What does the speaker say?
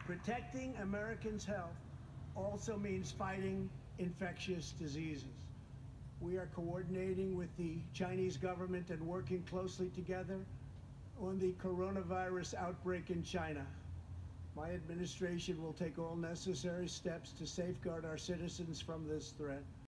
Protecting Americans' health also means fighting infectious diseases. We are coordinating with the Chinese government and working closely together on the coronavirus outbreak in China. My administration will take all necessary steps to safeguard our citizens from this threat.